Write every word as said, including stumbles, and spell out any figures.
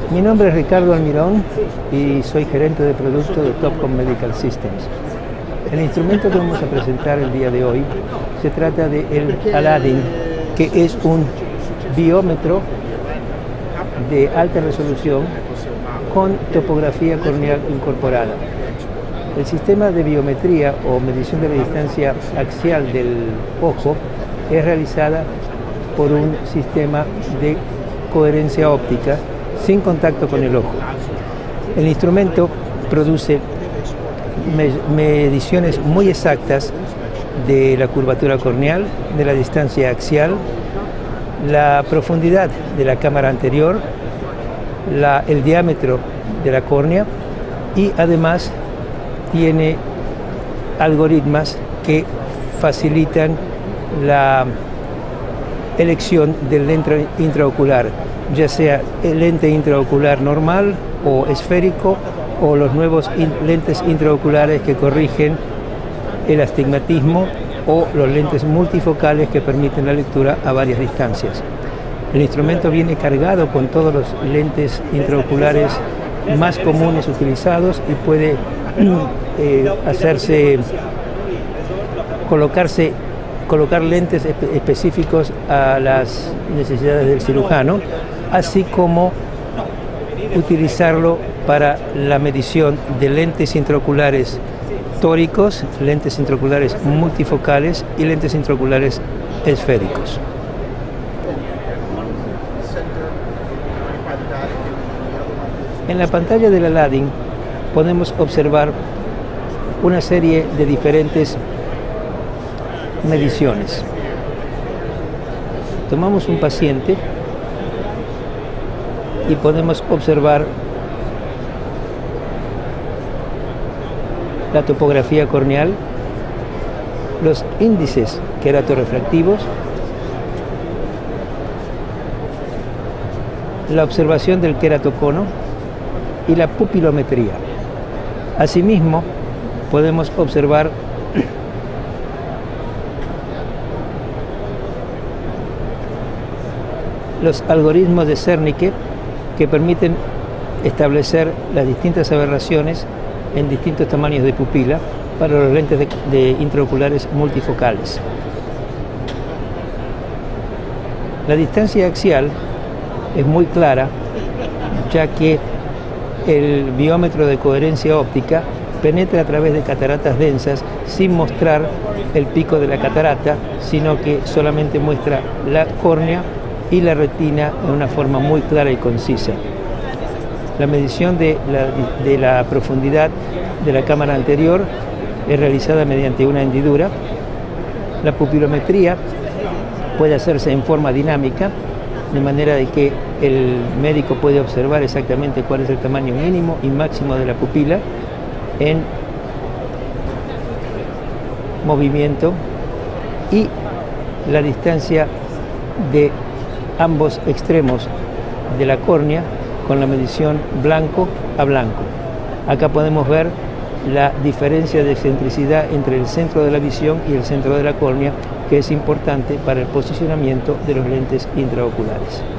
Mi nombre es Ricardo Almirón y soy gerente de producto de Topcon Medical Systems. El instrumento que vamos a presentar el día de hoy se trata de el Aladdin, que es un biómetro de alta resolución con topografía corneal incorporada. El sistema de biometría o medición de la distancia axial del ojo es realizada por un sistema de coherencia óptica sin contacto con el ojo. El instrumento produce mediciones muy exactas de la curvatura corneal, de la distancia axial, la profundidad de la cámara anterior, la, el diámetro de la córnea, y además tiene algoritmos que facilitan la elección del lente intraocular, ya sea el lente intraocular normal o esférico, o los nuevos in lentes intraoculares que corrigen el astigmatismo, o los lentes multifocales que permiten la lectura a varias distancias. El instrumento viene cargado con todos los lentes intraoculares más comunes utilizados y puede eh, hacerse, colocarse, colocar lentes espe específicos a las necesidades del cirujano, así como utilizarlo para la medición de lentes intraoculares tóricos, lentes intraoculares multifocales y lentes intraoculares esféricos. En la pantalla del Aladdin podemos observar una serie de diferentes mediciones. Tomamos un paciente y podemos observar la topografía corneal, los índices queratorrefractivos, la observación del queratocono y la pupilometría. Asimismo, podemos observar los algoritmos de Zernike que permiten establecer las distintas aberraciones en distintos tamaños de pupila para los lentes de, de intraoculares multifocales. La distancia axial es muy clara, ya que el biómetro de coherencia óptica penetra a través de cataratas densas sin mostrar el pico de la catarata, sino que solamente muestra la córnea y la retina en una forma muy clara y concisa. La medición de la, de la profundidad de la cámara anterior es realizada mediante una hendidura. La pupilometría puede hacerse en forma dinámica, de manera de que el médico puede observar exactamente cuál es el tamaño mínimo y máximo de la pupila en movimiento, y la distancia de ambos extremos de la córnea con la medición blanco a blanco. Acá podemos ver la diferencia de excentricidad entre el centro de la visión y el centro de la córnea, que es importante para el posicionamiento de los lentes intraoculares.